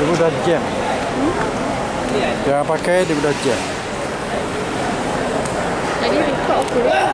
Dia pun dah jam. Jangan pakai, dia pun dah jam. Jadi record apa?